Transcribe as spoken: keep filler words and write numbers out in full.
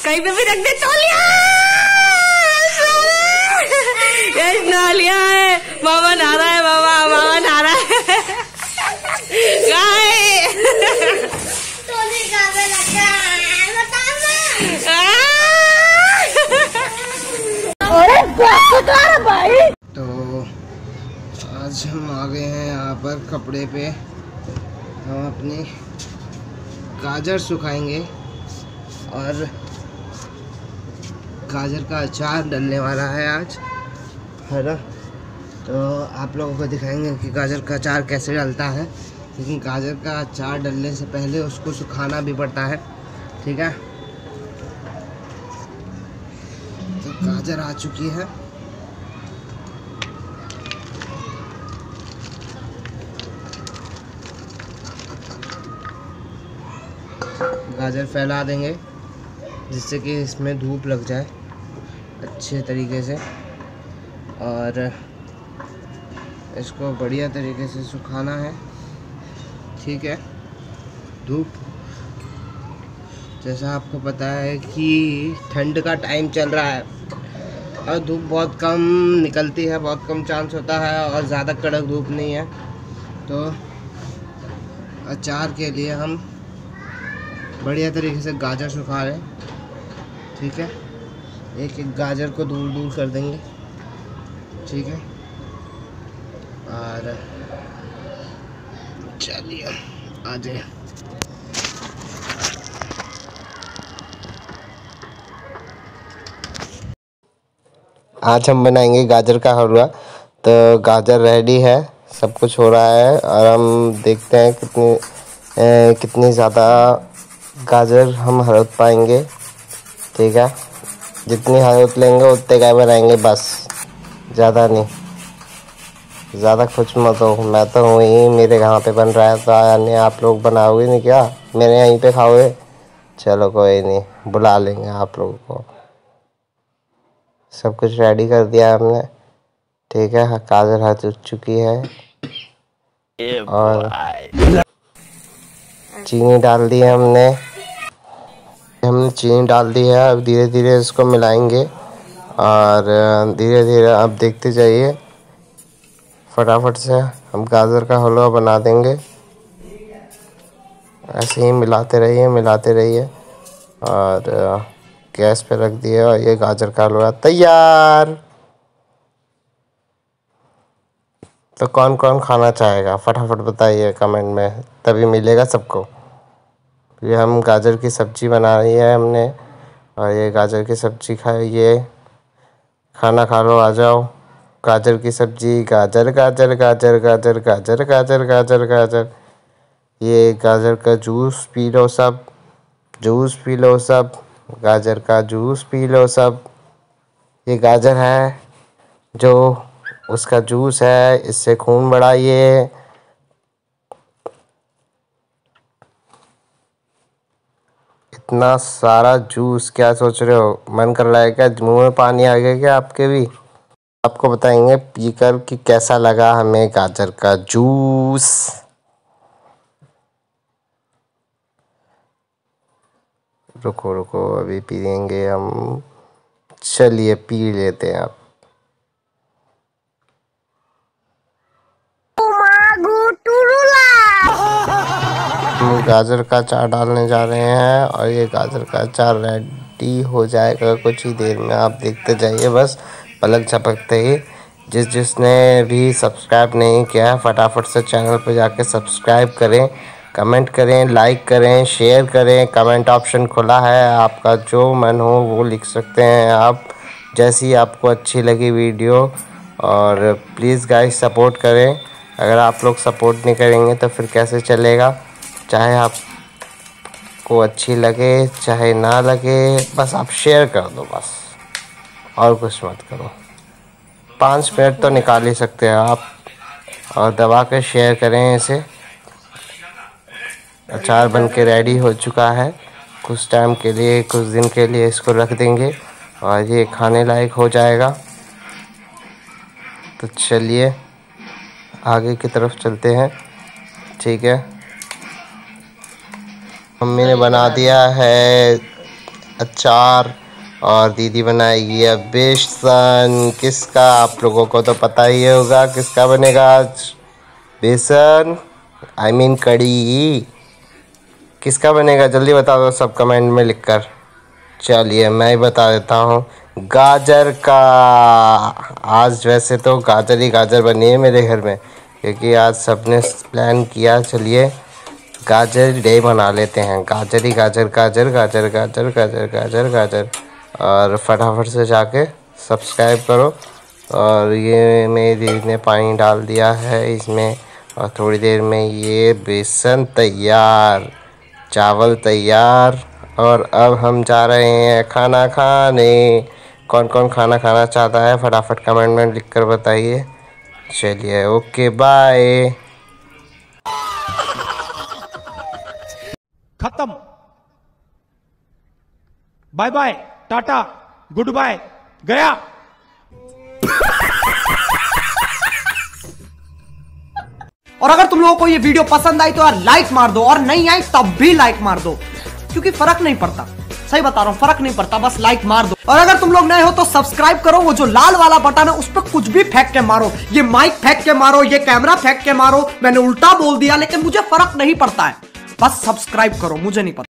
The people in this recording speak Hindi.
कहीं पे भी रख दे तो लिया यश ना लिया है। मामा नहा रहा है, मामा मामा नहा रहा है। गाय भाई। तो आज हम आ गए हैं यहाँ पर कपड़े पे। हम अपनी गाजर सुखाएंगे और गाजर का अचार डलने वाला है आज, है ना। तो आप लोगों को दिखाएंगे कि गाजर का अचार कैसे डलता है, लेकिन गाजर का अचार डलने से पहले उसको सुखाना भी पड़ता है, ठीक है। तो गाजर आ चुकी है। गाजर फैला देंगे जिससे कि इसमें धूप लग जाए अच्छे तरीके से, और इसको बढ़िया तरीके से सुखाना है, ठीक है। धूप जैसा आपको पता है कि ठंड का टाइम चल रहा है और धूप बहुत कम निकलती है, बहुत कम चांस होता है और ज़्यादा कड़क धूप नहीं है। तो अचार के लिए हम बढ़िया तरीके से गाजर सुखा रहे हैं, ठीक है। एक एक गाजर को दूर दूर कर देंगे, ठीक है। और चलिए आ जाए। आज हम बनाएंगे गाजर का हलवा। तो गाजर रेडी है, सब कुछ हो रहा है और हम देखते हैं कितनी ए, कितनी ज़्यादा गाजर हम हरत पाएंगे, ठीक है। जितनी हरत लेंगे उतने का बनाएंगे, बस ज़्यादा नहीं। ज़्यादा खुश मत हो, मैं तो हूँ ही, मेरे यहाँ पे बन रहा है तो यानी आप लोग बनाओगे नहीं क्या, मेरे यहीं पे खाओगे। चलो कोई नहीं, बुला लेंगे आप लोगों को। सब कुछ रेडी कर दिया हमने, ठीक है। गाजर हर चुकी है और चीनी डाल दी है हमने हमने चीनी डाल दी है। अब धीरे धीरे इसको मिलाएंगे और धीरे धीरे आप देखते जाइए। फटाफट से हम गाजर का हलवा बना देंगे। ऐसे ही मिलाते रहिए मिलाते रहिए और गैस पे रख दिए और ये गाजर का हलवा तैयार। तो कौन कौन खाना चाहेगा फटाफट बताइए कमेंट में, तभी मिलेगा सबको। ये हम गाजर की सब्ज़ी बना रही है हमने और ये गाजर की सब्ज़ी खाइए, खाना खा लो, आ जाओ। गाजर की सब्ज़ी, गाजर गाजर गाजर गाजर गाजर गाजर गाजर गाजर। ये गाजर का जूस पी लो सब, जूस पी लो सब, गाजर का जूस पी लो सब। ये गाजर है जो उसका जूस है, इससे खून बढ़ाइए। इतना सारा जूस, क्या सोच रहे हो, मन कर रहा है क्या, मुंह में पानी आ गया क्या आपके भी। आपको बताएंगे पीकर कि कैसा लगा हमें गाजर का जूस। रुको रुको अभी पिएंगे हम, चलिए पी लेते हैं आप। हम गाजर का अचार डालने जा रहे हैं और ये गाजर का अचार रेडी हो जाएगा कुछ ही देर में, आप देखते जाइए बस पलक झपकते ही। जिस जिसने भी सब्सक्राइब नहीं किया है फटाफट से चैनल पर जाके सब्सक्राइब करें, कमेंट करें, लाइक करें, शेयर करें। कमेंट ऑप्शन खुला है, आपका जो मन हो वो लिख सकते हैं आप, जैसी आपको अच्छी लगी वीडियो। और प्लीज़ गाइस सपोर्ट करें, अगर आप लोग सपोर्ट नहीं करेंगे तो फिर कैसे चलेगा। चाहे आपको अच्छी लगे चाहे ना लगे, बस आप शेयर कर दो बस, और कुछ मत करो। पाँच मिनट तो निकाल ही सकते हैं आप, और दबा कर शेयर करें इसे। अचार बन के रेडी हो चुका है, कुछ टाइम के लिए, कुछ दिन के लिए इसको रख देंगे और ये खाने लायक हो जाएगा। तो चलिए आगे की तरफ चलते हैं, ठीक है। मम्मी ने बना दिया है अचार और दीदी बनाएगी अब बेसन। किसका, आप लोगों को तो पता ही होगा किसका बनेगा आज बेसन, आई मीन कड़ी। किसका बनेगा जल्दी बता दो सब कमेंट में लिखकर। चलिए मैं ही बता देता हूँ, गाजर का। आज वैसे तो गाजर ही गाजर बनी है मेरे घर में, क्योंकि आज सबने प्लान किया चलिए गाजर डे मना लेते हैं। गाजर ही गाजर गाजर गाजर गाजर गाजर गाजर गाजर। और फटाफट से जाके सब्सक्राइब करो। और ये मेरी दीदी ने पानी डाल दिया है इसमें, और थोड़ी देर में ये बेसन तैयार, चावल तैयार। और अब हम जा रहे हैं खाना खाने। कौन कौन खाना खाना चाहता है फटाफट कमेंट में लिख कर बताइए। चलिए ओके बाय। खत्म, bye bye, ta-ta, goodbye, गया। और अगर तुम लोगों को ये वीडियो पसंद आई तो यार लाइक मार दो, और नहीं आई तब भी लाइक मार दो, क्योंकि फर्क नहीं पड़ता। सही बता रहा हूं, फर्क नहीं पड़ता, बस लाइक मार दो। और अगर तुम लोग नए हो तो सब्सक्राइब करो, वो जो लाल वाला बटन है उस पर कुछ भी फेंक के मारो, ये माइक फेंक के मारो, ये कैमरा फेंक के मारो। मैंने उल्टा बोल दिया लेकिन मुझे फर्क नहीं पड़ता है, बस सब्सक्राइब करो, मुझे नहीं पता।